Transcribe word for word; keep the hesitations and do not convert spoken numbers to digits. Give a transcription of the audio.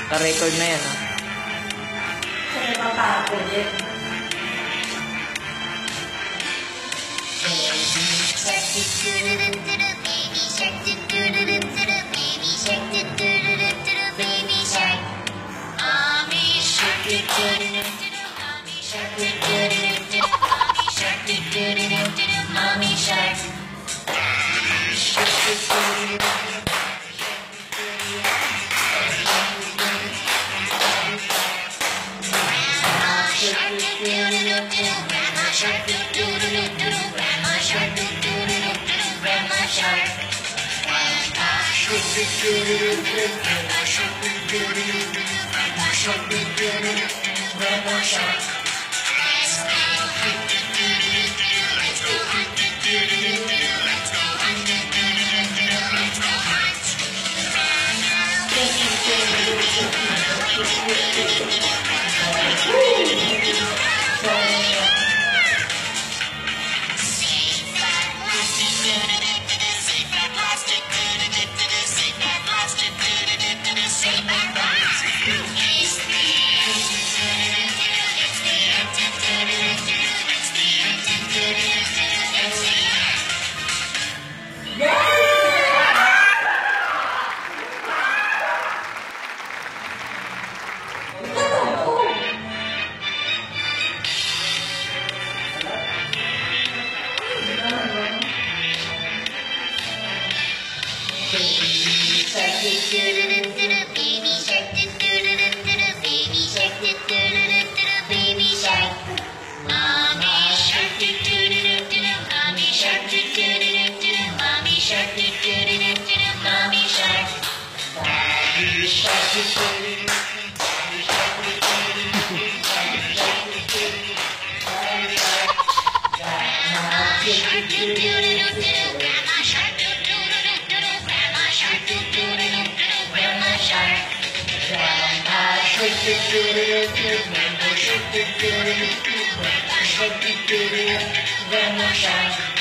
Ka-record na yan, ha? Kasi papapod yun. Mommy shark. Grandma shark, doo doo doo doo doo. Grandma shark, doo doo doo doo doo. Grandma shark. Grandma shark, doo doo doo doo. Grandma shark, doo doo doo doo. Grandma shark, doo doo doo doo. Grandma shark. Let's go hunt, doo doo doo doo. Let's go hunt, doo doo doo doo. Let's go hunt, doo doo doo doo. Let's go hunt. Grandma shark.